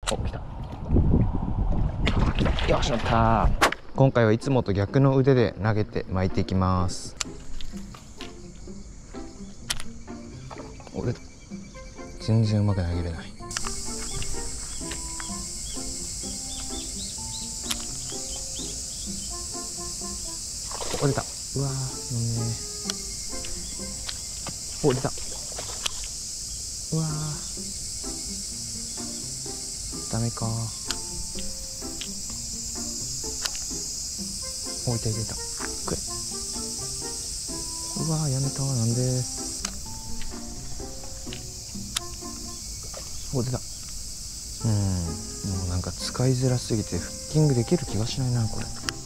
お、来た。よし、乗った。今回はいつもと逆の腕で投げて巻いていきます。俺全然うまく投げれない。お、出た。うわー、飲めねえ。お、出た。うわー、ダメか。お、いたいたいた。くれ。うわー、やめた。なんで。お、出た。もうなんか使いづらすぎてフッキングできる気がしないな、これ。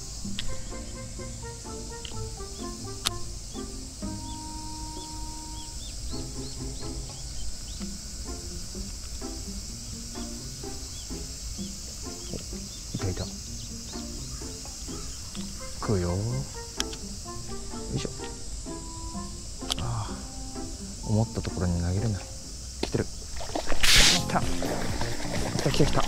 いたいた。食うよ。よいしょ。ああ、思ったところに投げれない。来てる。来た。来た来た来た。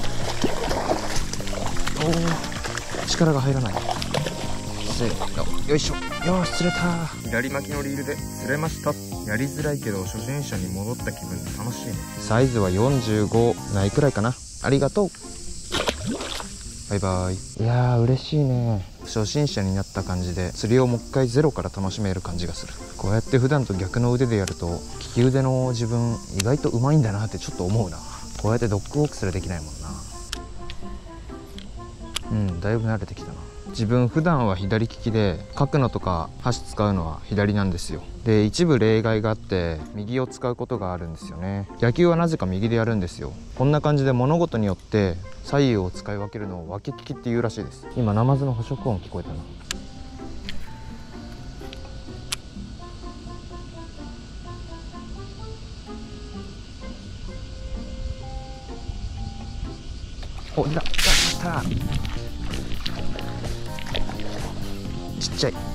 おお、力が入らない。せーの、よいしょ。よし、釣れた。左巻きのリールで釣れました。やりづらいけど初心者に戻った気分で楽しいね。サイズは45ないくらいかな。ありがとう。バイバイ。いやー、嬉しいね。初心者になった感じで釣りをもう一回ゼロから楽しめる感じがする。こうやって普段と逆の腕でやると利き腕の自分意外とうまいんだなってちょっと思うな。こうやってドッグウォークすらできないもんな。だいぶ慣れてきたな。自分普段は左利きで書くのとか箸使うのは左なんですよ。で、一部例外があって右を使うことがあるんですよね。野球はなぜか右でやるんですよ。こんな感じで物事によって左右を使い分けるのを分け利きっていうらしいです。今ナマズの捕食音聞こえたな。お、出た。やったー。ちっちゃい。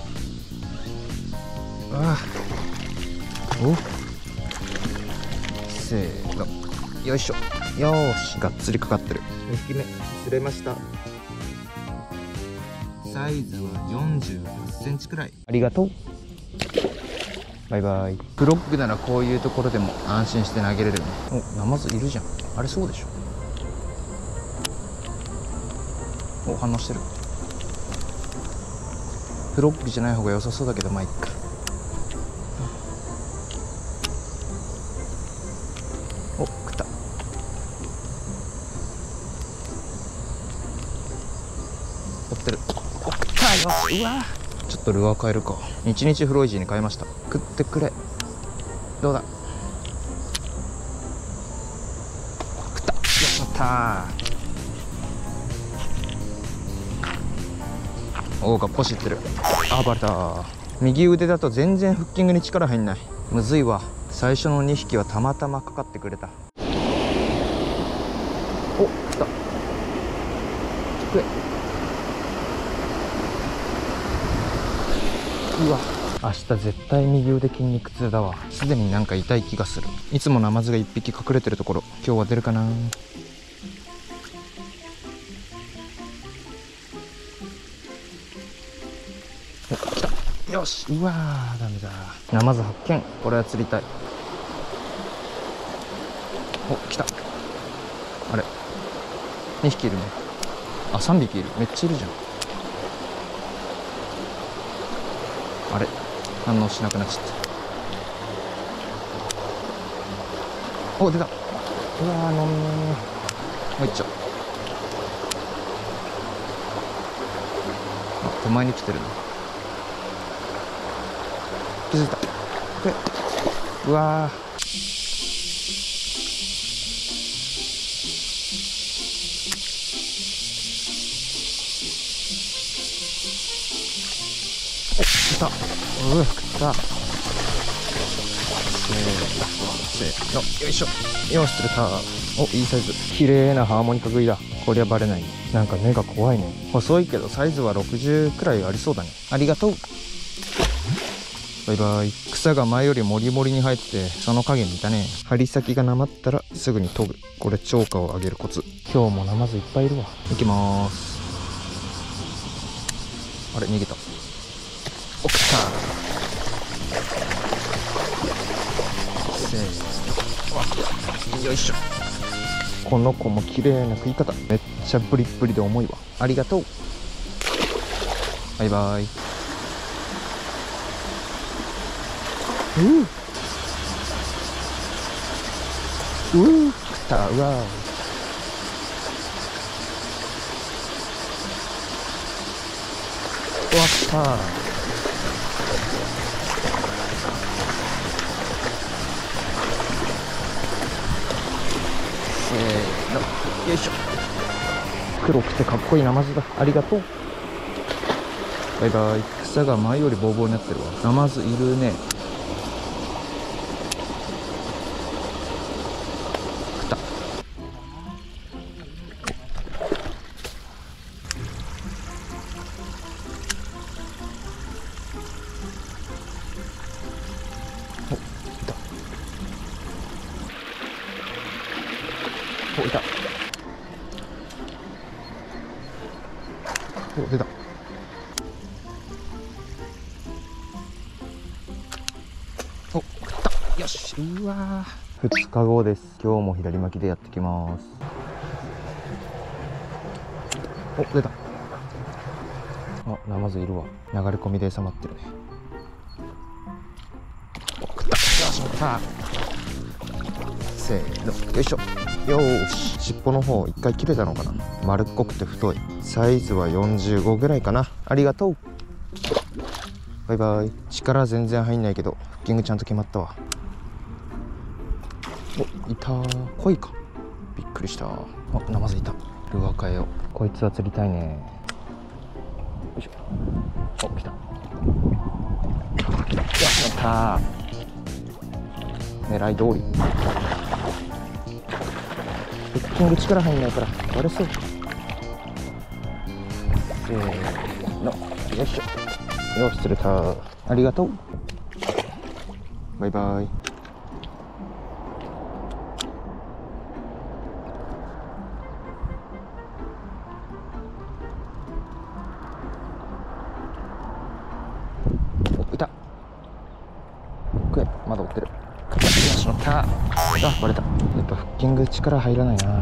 ああ、お、せーの、よいしょ。よーし、がっつりかかってる。2匹目釣れました。サイズは48センチくらい。ありがとう。バイバイ。フロッグならこういうところでも安心して投げれるね。お、ナマズいるじゃん。あれそうでしょ。お、反応してる。フロッグじゃない方が良さそうだけど、まあいっか。お、食った。追ってる。お、食ったよ。うわ、ちょっとルアー変えるか。日々フロイジーに変えました。食ってくれ。どうだ。食った。やったー。おー、がっぽしいってる。あ、バレた。右腕だと全然フッキングに力入んない。むずいわ。最初の2匹はたまたまかかってくれた。お、来た。食え。うわ、明日絶対右腕筋肉痛だわ。すでになんか痛い気がする。いつもナマズが1匹隠れてるところ、今日は出るかな。お、来た。よし。うわー、ダメだ。ナマズ発見。これは釣りたい。お、来た。あれ、2匹いるね。あ、3匹いる。めっちゃいるじゃん。あれ、反応しなくなっちゃった。お、出た。うわー、飲めー。もう一丁。あ、手前に来てるな。気づいた。うわー。来た。うわ、食った。せーの、よいしょ。よし、釣れた。お、いいサイズ。綺麗なハーモニカ食いだ。こりゃバレない。なんか目が怖いね。細いけどサイズは60くらいありそうだね。ありがとう。 バイバイ。草が前よりモリモリに生えてて、その影にいたね。針先がなまったらすぐに研ぐ。これ超過を上げるコツ。今日もナマズいっぱいいるわ。行きまーす。あれ逃げた。お、来た。せーの。よいしょ。この子も綺麗な食い方。めっちゃプリップリで重いわ。ありがとう。バイバイ。来た。うわー。うわ、来た。せーの、よいしょ。黒くてかっこいいナマズだ。ありがとう。バイバイ。草が前よりボーボーになってるわ。ナマズいるね。来た。お、いた。お、出た。お、食った。よし。うわー。2日後です。今日も左巻きでやってきます。お、出た。あ、ナマズいるわ。流れ込みで収まってるね。お、食った。よし、食った。せーの、よいしょ。よーし。尻尾の方一回切れたのかな。丸っこくて太い。サイズは45ぐらいかな。ありがとう。バイバイ。力全然入んないけどフッキングちゃんと決まったわ。お、いたー。鯉か。びっくりした。あ、ナマズいた。ルアー変えよう。こいつは釣りたいね。よいしょ。お、来た。やったー。狙い通り。フッキング力入んないから割れそう。せーの、よいしょ。よし、釣れた。ありがとう。バイバイ。お、いた。食え。まだ追ってる。よし、乗った。あ、割れた。やっぱフッキング力入らないな。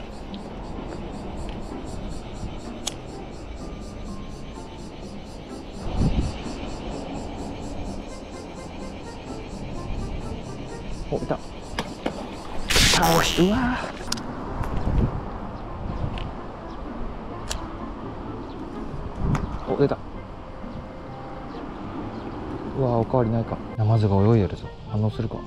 お、いた。よし。うわー。お、出た。うわー、おかわりないか。ナマズが泳いでるぞ。反応するか。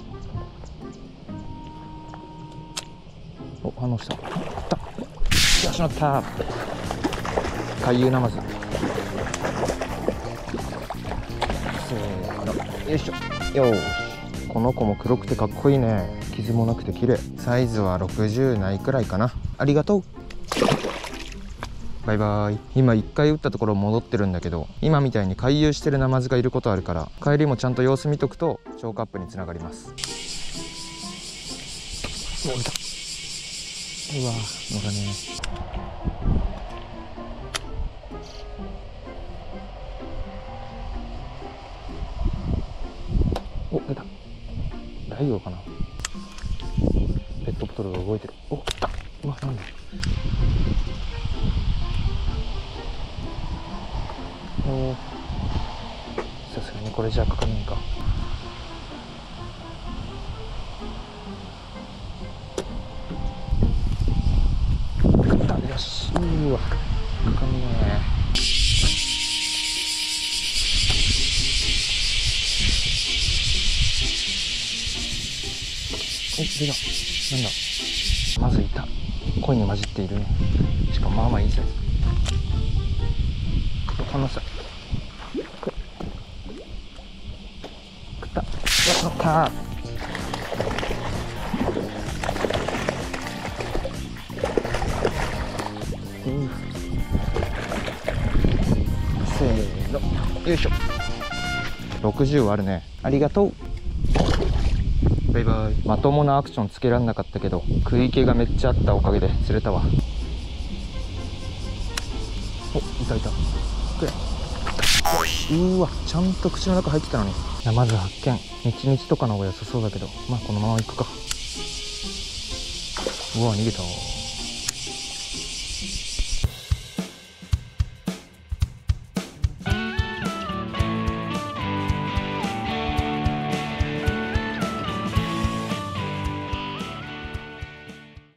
お、反応した。いった。よし、乗った。回遊ナマズ。せーの、よいしょ。よーし。この子も黒くてかっこいいね。傷もなくて綺麗。サイズは60ないくらいかな。ありがとう。バイバイ。今1回打ったところ戻ってるんだけど、今みたいに回遊してるナマズがいることあるから、帰りもちゃんと様子見とくと消化アップにつながります。お、いた。うわー、乗らねえ。お、出た。大王かな。ペットボトルが動いてる。お、来た。うわ、なんだ。お、さすがにこれじゃかかんないか。食った。よし。うわ、かかんねえ。お、出た。なんだ。まずいた。鯉に混じっているね。しかもまあまあいいサイズ。反応した。食った。やったー。せーの、よいしょ。 60あるね。ありがとう。バイバイ。まともなアクションつけらんなかったけど、食い気がめっちゃあったおかげで釣れたわ。お、いたいた。くれ。わ、ちゃんと口の中入ってたのに。いや、まず発見。日々とかの方が良さそうだけど、まあこのまま行くか。うわ、逃げた。